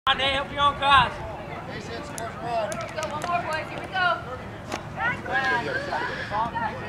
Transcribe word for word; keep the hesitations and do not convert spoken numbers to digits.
on, Nate. Help your own cause. Casey, scores run. Go, one more, boys. Here we go.